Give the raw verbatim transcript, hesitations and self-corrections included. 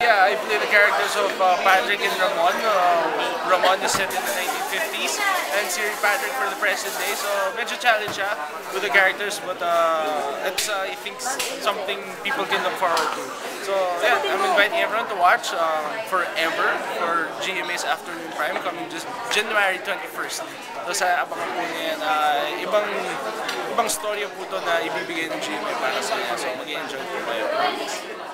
Yeah, I play the characters of uh, Patrick and Ramon. Uh, Ramon is set in the nineteen fifties and si Patrick for the present day. So medyo challenge siya with the characters, but uh, it's uh, I think something people can look forward to. So yeah, I'm inviting everyone to watch uh, forever for G M A's Afternoon Prime coming just January twenty-first. So sa abangan po niyan, uh, ibang ibang story po ito na ibibigay ng G M A para sa inyo. So mag-enjoy po kayo.